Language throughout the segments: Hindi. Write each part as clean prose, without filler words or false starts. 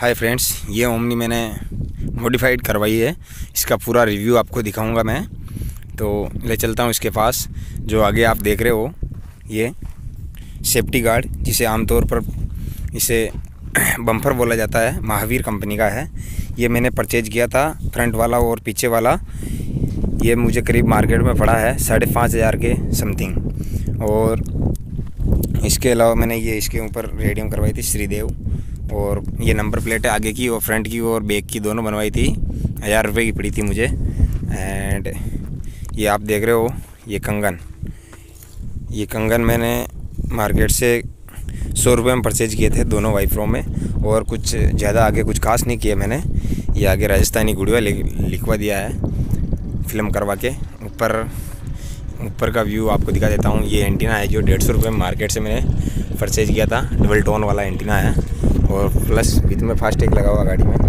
हाय फ्रेंड्स, ये ओमनी मैंने मॉडिफाइड करवाई है। इसका पूरा रिव्यू आपको दिखाऊंगा मैं। तो ले चलता हूँ इसके पास। जो आगे आप देख रहे हो ये सेफ्टी गार्ड, जिसे आमतौर पर इसे बम्पर बोला जाता है, महावीर कंपनी का है। ये मैंने परचेज किया था, फ्रंट वाला और पीछे वाला। ये मुझे करीब मार्केट में पड़ा है 5,500 के समथिंग। और इसके अलावा मैंने ये इसके ऊपर रेडियम करवाई थी श्रीदेव, और ये नंबर प्लेट है आगे की और फ्रंट की और बैक की दोनों बनवाई थी। 1000 रुपये की पड़ी थी मुझे। एंड ये आप देख रहे हो ये कंगन मैंने मार्केट से 100 रुपये में परचेज किए थे दोनों वाइफरों में, और कुछ ज़्यादा आगे कुछ खास नहीं किया मैंने। ये आगे राजस्थानी गुड़िया लिखवा दिया है फिल्म करवा के। ऊपर का व्यू आपको दिखा देता हूँ। ये एंटीना है जो 150 रुपये में मार्केट से मैंने परचेज किया था। डबल टोन वाला एंटीना है, और प्लस विथ में फास्टैग लगा हुआ गाड़ी में।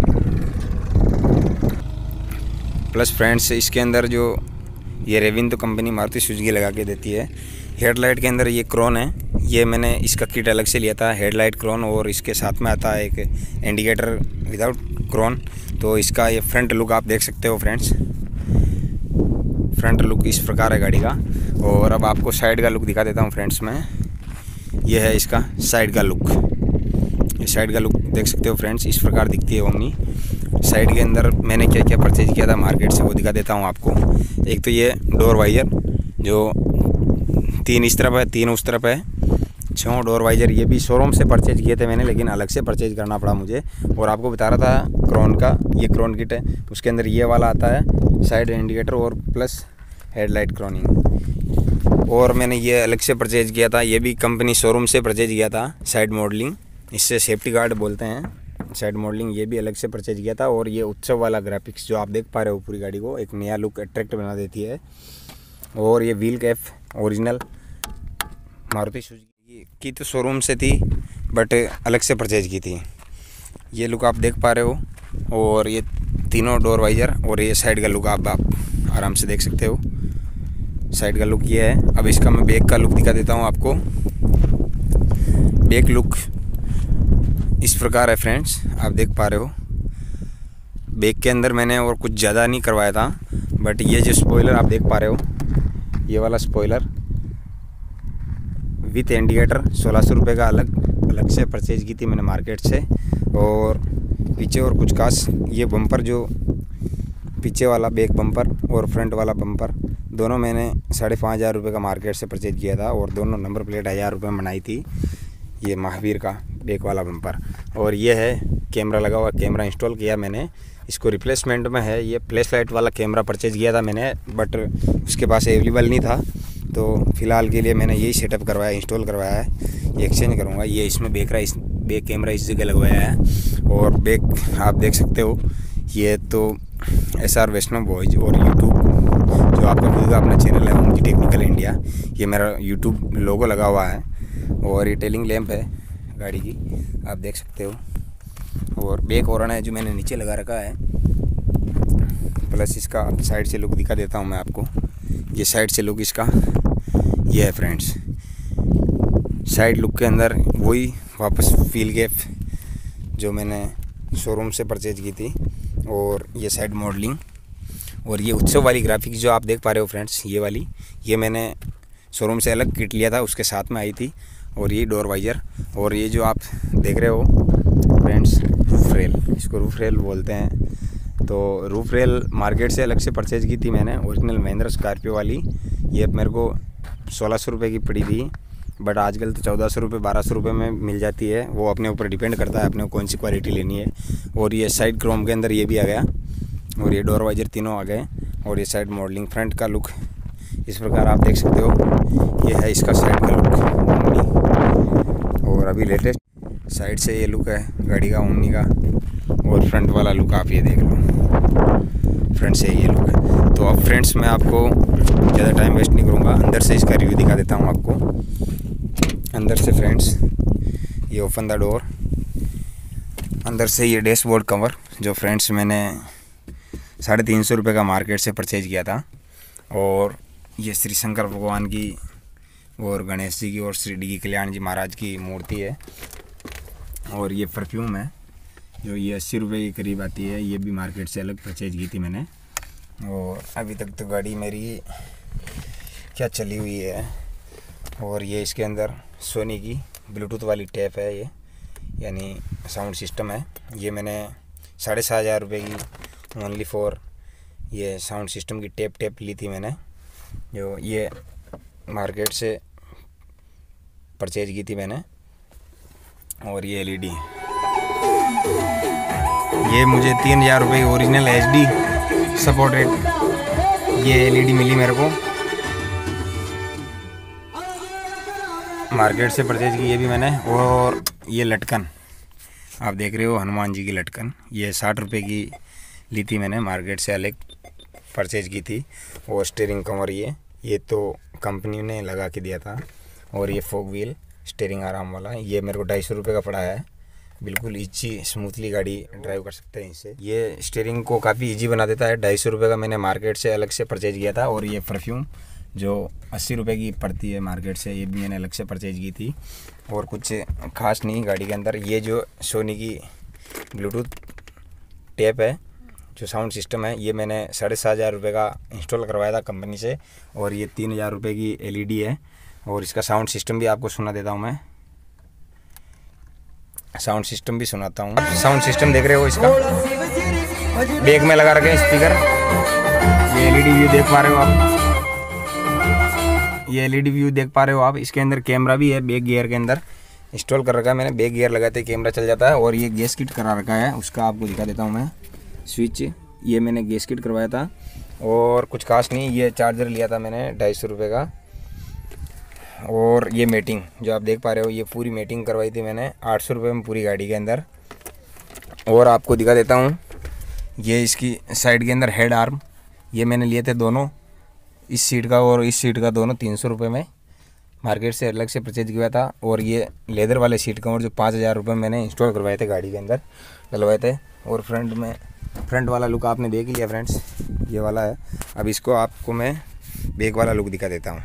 प्लस फ्रेंड्स, इसके अंदर जो ये रेविन तो कंपनी मारुति सुजुकी लगा के देती है। हेडलाइट के अंदर ये क्रोन है, ये मैंने इसका किट अलग से लिया था, हेडलाइट क्रोन, और इसके साथ में आता है एक इंडिकेटर विदाउट क्रोन। तो इसका ये फ्रंट लुक आप देख सकते हो फ्रेंड्स। फ्रंट लुक इस प्रकार है गाड़ी का। और अब आपको साइड का लुक दिखा देता हूँ फ्रेंड्स मैं। ये है इसका साइड का लुक। ये साइड का लुक देख सकते हो फ्रेंड्स, इस प्रकार दिखती है ओमनी। साइड के अंदर मैंने क्या क्या परचेज किया था मार्केट से, वो दिखा देता हूँ आपको। एक तो ये डोर वाइजर जो 3 इस तरफ है, 3 उस तरफ है, 6 डोर वाइजर। ये भी शोरूम से परचेज किए थे मैंने, लेकिन अलग से परचेज करना पड़ा मुझे। और आपको बता रहा था क्रोन का, ये क्रोन किट है, उसके अंदर ये वाला आता है साइड इंडिकेटर और प्लस हेडलाइट क्रोनिंग। और मैंने ये अलग से परचेज किया था, ये भी कंपनी शोरूम से परचेज किया था, साइड मॉडलिंग, इससे सेफ्टी गार्ड बोलते हैं साइड मॉडलिंग। ये भी अलग से परचेज किया था। और ये उत्सव वाला ग्राफिक्स जो आप देख पा रहे हो, पूरी गाड़ी को एक नया लुक अट्रैक्ट बना देती है। और ये wheel cap original Maruti Suzuki की तो शोरूम से थी, बट अलग से परचेज की थी। ये लुक आप देख पा रहे हो। और ये तीनों डोर वाइजर, और ये साइड का लुक आप आराम से देख सकते हो। साइड का लुक ये है। अब इसका मैं बैक का लुक दिखा देता हूँ आपको। बैक लुक इस प्रकार है फ्रेंड्स, आप देख पा रहे हो। बैक के अंदर मैंने और कुछ ज़्यादा नहीं करवाया था, बट ये जो स्पॉइलर आप देख पा रहे हो, ये वाला स्पॉइलर विथ इंडिकेटर 1600 रुपये का अलग से परचेज की थी मैंने मार्केट से। और पीछे और कुछ खास, ये बम्पर जो पीछे वाला बैक बम्पर और फ्रंट वाला बम्पर दोनों मैंने 5,500 रुपये का मार्केट से परचेज किया था। और दोनों नंबर प्लेट 1000 रुपये में बनाई थी। ये महावीर का बैक वाला बम्पर। और ये है कैमरा लगा हुआ, कैमरा इंस्टॉल किया मैंने, इसको रिप्लेसमेंट में है। ये फ्लैश लाइट वाला कैमरा परचेज किया था मैंने, बट उसके पास अवेलेबल नहीं था। तो फ़िलहाल के लिए मैंने यही सेटअप करवाया, इंस्टॉल करवाया है। ये एक्सचेंज करूँगा। ये इसमें बैक कैमरा इस जगह लगवाया है। और बैक आप देख सकते हो, ये तो SR वैष्णव बॉयज और यूट्यूब जो आपका खुद का अपना चैनल है, उनकी टेक्निकल इंडिया, ये मेरा यूट्यूब लोगो लगा हुआ है। और ये टेलिंग लैंप है गाड़ी की, आप देख सकते हो। और बैक हॉर्न है जो मैंने नीचे लगा रखा है। प्लस इसका साइड से लुक दिखा देता हूँ मैं आपको। ये साइड से लुक इसका ये है फ्रेंड्स। साइड लुक के अंदर वही वापस व्हील कैप जो मैंने शोरूम से परचेज की थी, और ये साइड मॉडलिंग, और ये उत्सव वाली ग्राफिक्स जो आप देख पा रहे हो फ्रेंड्स, ये वाली, ये मैंने शोरूम से अलग किट लिया था, उसके साथ में आई थी। और ये डोर वाइजर, और ये जो आप देख रहे हो फ्रेंड्स रूफ रेल, इसको रूफ रेल बोलते हैं। तो रूफ रेल मार्केट से अलग से परचेज की थी मैंने, ओरिजिनल महिंद्रा स्कॉर्पियो वाली। ये मेरे को 1600 रुपये की पड़ी थी, बट आजकल तो 1400 रुपये 1200 रुपये में मिल जाती है। वो अपने ऊपर डिपेंड करता है अपने को कौन सी क्वालिटी लेनी है। और ये साइड क्रोम के अंदर ये भी आ गया, और ये डोर वाइजर तीनों आ गए। और ये साइड मॉडलिंग, फ्रंट का लुक इस प्रकार आप देख सकते हो। ये है इसका साइड का लुक ओमनी। और अभी लेटेस्ट साइड से ये लुक है गाड़ी का ओमनी का। और फ्रंट वाला लुक आप ये देख लो, फ्रंट से ये लुक है। तो अब फ्रेंड्स, मैं आपको ज़्यादा टाइम वेस्ट नहीं करूँगा, अंदर से इसका रिव्यू दिखा देता हूँ आपको। अंदर से फ्रेंड्स, ये ओपन द डोर, अंदर से ये डैशबोर्ड कवर जो फ्रेंड्स मैंने 350 रुपये का मार्केट से परचेज किया था। और ये श्री शंकर भगवान की और गणेश जी की और श्री डी कल्याण जी महाराज की मूर्ति है। और ये परफ्यूम है, जो ये 80 रुपये के करीब आती है, ये भी मार्केट से अलग परचेज की थी मैंने। और अभी तक तो गाड़ी मेरी क्या चली हुई है। और ये इसके अंदर सोनी की ब्लूटूथ वाली टेप है, ये यानी साउंड सिस्टम है। ये मैंने 7,500 रुपये की ओनली फॉर ये साउंड सिस्टम की टेप ली थी मैंने, जो ये मार्केट से परचेज की थी मैंने। और ये एलईडी, ये मुझे 3,000 रुपये की ओरिजिनल HD सपोर्टेड ये एलईडी मिली मेरे को, मार्केट से परचेज की ये भी मैंने। और ये लटकन आप देख रहे हो, हनुमान जी की लटकन, ये 60 रुपये की ली थी मैंने, मार्केट से अलग परचेज की थी। और स्टीयरिंग कवर ये तो कंपनी ने लगा के दिया था। और ये फोक व्हील स्टीयरिंग आराम वाला, ये मेरे को 250 रुपये का पड़ा है। बिल्कुल ईजी स्मूथली गाड़ी ड्राइव कर सकते हैं इससे। ये स्टीयरिंग को काफ़ी इजी बना देता है। 250 रुपये का मैंने मार्केट से अलग से परचेज किया था। और ये परफ्यूम जो 80 रुपये की पड़ती है मार्केट से, ये भी मैंने अलग से परचेज की थी। और कुछ खास नहीं गाड़ी के अंदर। ये जो सोनी की ब्लूटूथ टेप है, जो साउंड सिस्टम है, ये मैंने 7,500 रुपये का इंस्टॉल करवाया था कंपनी से। और ये 3,000 रुपये की एलईडी है। और इसका साउंड सिस्टम भी आपको सुना देता हूँ मैं, साउंड सिस्टम भी सुनाता हूँ। साउंड सिस्टम देख रहे हो, इसका बैग में लगा रखे स्पीकर। ये एलईडी व्यू देख पा रहे हो आप, ये एलईडी व्यू देख पा रहे हो आप। इसके अंदर कैमरा भी है, बैक गियर के अंदर इंस्टॉल कर रखा है मैंने। बैक गियर लगाते ही कैमरा चल जाता है। और ये गैस किट करा रखा है, उसका आपको दिखा देता हूँ मैं स्विच। ये मैंने गैस किट करवाया था। और कुछ खास नहीं, ये चार्जर लिया था मैंने 250 रुपये का। और ये मेटिंग जो आप देख पा रहे हो, ये पूरी मेटिंग करवाई थी मैंने 800 रुपये में पूरी गाड़ी के अंदर। और आपको दिखा देता हूँ, ये इसकी साइड के अंदर हेड आर्म, ये मैंने लिए थे दोनों, इस सीट का और इस सीट का, दोनों 300 रुपये में मार्केट से अलग से परचेज किया था। और ये लेदर वाले सीट कवर जो 5,000 रुपये मैंने इंस्टॉल करवाए थे गाड़ी के अंदर, डलवाए थे। और फ्रंट वाला लुक आपने देख लिया फ्रेंड्स, ये वाला है। अब इसको आपको मैं बैक वाला लुक दिखा देता हूँ।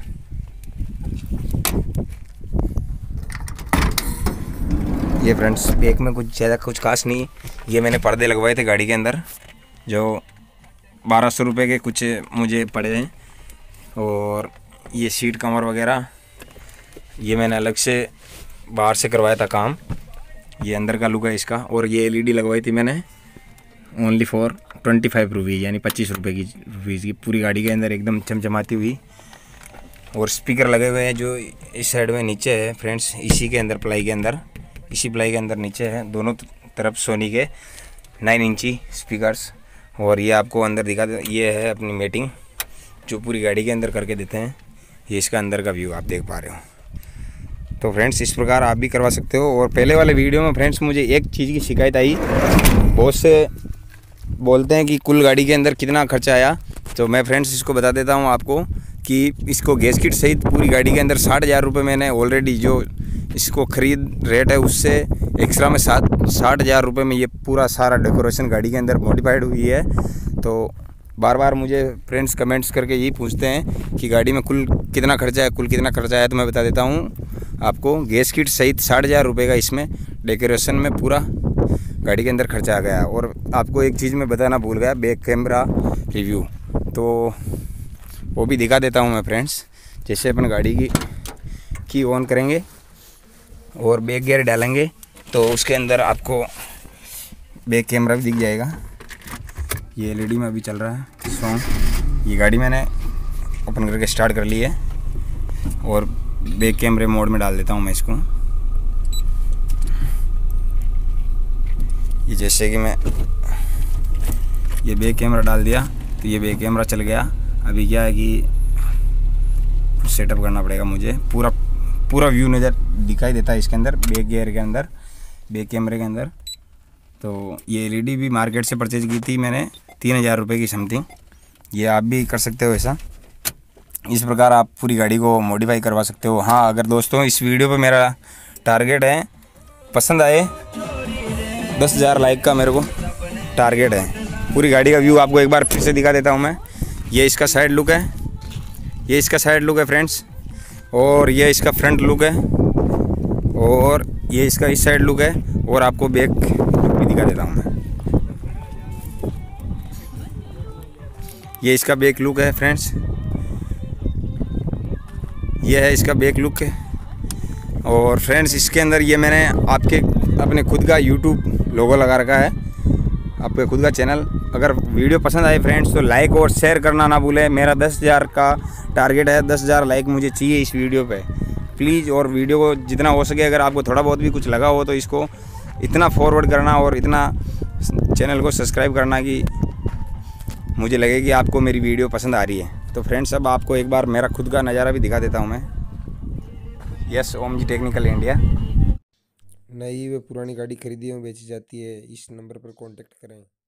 ये फ्रेंड्स बैक में कुछ ज़्यादा कुछ खास नहीं, ये मैंने पर्दे लगवाए थे गाड़ी के अंदर, जो 1,200 रुपये के कुछ मुझे पड़े हैं। और ये सीट कवर वगैरह ये मैंने अलग से बाहर से करवाया था काम। ये अंदर का लुक है इसका। और ये एलईडी लगवाई थी मैंने ओनली फॉर 25 रुपीज़, यानी 25 रुपये की पूरी गाड़ी के अंदर एकदम चमचमाती हुई। और स्पीकर लगे हुए हैं जो इस साइड में नीचे है फ्रेंड्स, इसी के अंदर प्लाई के अंदर, इसी प्लाई के अंदर नीचे है, दोनों तरफ सोनी के 9 इंची स्पीकर्स। और ये आपको अंदर दिखा दे, ये है अपनी मेटिंग जो पूरी गाड़ी के अंदर करके देते हैं। ये इसका अंदर का व्यू आप देख पा रहे हो। तो फ्रेंड्स इस प्रकार आप भी करवा सकते हो। और पहले वाले वीडियो में फ्रेंड्स मुझे एक चीज़ की शिकायत आई, बहुत से बोलते हैं कि कुल गाड़ी के अंदर कितना खर्चा आया। तो मैं फ्रेंड्स इसको बता देता हूँ आपको कि इसको गैस किट सहित पूरी गाड़ी के अंदर 60,000 रुपये मैंने ऑलरेडी, जो इसको ख़रीद रेट है उससे एक्स्ट्रा में 60,000 रुपये में ये पूरा सारा डेकोरेशन गाड़ी के अंदर मॉडिफाइड हुई है। तो बार बार मुझे फ्रेंड्स कमेंट्स करके यही पूछते हैं कि गाड़ी में कुल कितना खर्चा है, तो मैं बता देता हूँ आपको, गैस किट सहित 60,000 रुपये का इसमें डेकोरेशन में पूरा गाड़ी के अंदर खर्चा आ गया। और आपको एक चीज़ मैं बताना भूल गया, बैक कैमरा रिव्यू, तो वो भी दिखा देता हूँ मैं फ्रेंड्स। जैसे अपन गाड़ी की ऑन करेंगे और बैक गियर डालेंगे तो उसके अंदर आपको बैक कैमरा भी दिख जाएगा। ये एलईडी में अभी चल रहा है सॉन्ग। ये गाड़ी मैंने ओपन करके स्टार्ट कर ली है और बैक कैमरे मोड में डाल देता हूँ मैं इसको। ये जैसे कि मैं ये बैक कैमरा डाल दिया तो ये बैक कैमरा चल गया। अभी क्या है कि सेटअप करना पड़ेगा मुझे, पूरा व्यू नज़र दिखाई देता है इसके अंदर, बैक गियर के अंदर, बैक कैमरे के अंदर। तो ये एलईडी भी मार्केट से परचेज की थी मैंने 3,000 रुपये की समथिंग। ये आप भी कर सकते हो ऐसा, इस प्रकार आप पूरी गाड़ी को मॉडिफाई करवा सकते हो। हाँ, अगर दोस्तों इस वीडियो पे मेरा टारगेट है, पसंद आए 10,000 लाइक का मेरे को टारगेट है। पूरी गाड़ी का व्यू आपको एक बार फिर से दिखा देता हूँ मैं। ये इसका साइड लुक है, ये इसका साइड लुक है फ्रेंड्स, और ये इसका फ्रंट लुक है, और ये इसका इस साइड लुक है। और आपको बैक भी दिखा दिखा देता हूँ मैं। ये इसका बैक लुक है फ्रेंड्स, ये है इसका बैक लुक है। और फ्रेंड्स इसके अंदर ये मैंने अपने खुद का यूट्यूब लोगो लगा रखा है, आपके खुद का चैनल। अगर वीडियो पसंद आए फ्रेंड्स तो लाइक और शेयर करना ना भूलें। मेरा 10,000 का टारगेट है, 10,000 लाइक मुझे चाहिए इस वीडियो पे प्लीज़। और वीडियो को जितना हो सके, अगर आपको थोड़ा बहुत भी कुछ लगा हो तो इसको इतना फॉरवर्ड करना और इतना चैनल को सब्सक्राइब करना कि मुझे लगे कि आपको मेरी वीडियो पसंद आ रही है। तो फ्रेंड्स अब आपको एक बार मेरा खुद का नज़ारा भी दिखा देता हूँ मैं। Yes, Om ji technical India. नई व पुरानी गाड़ी खरीदी एवं बेची जाती है, इस नंबर पर कॉन्टैक्ट करें।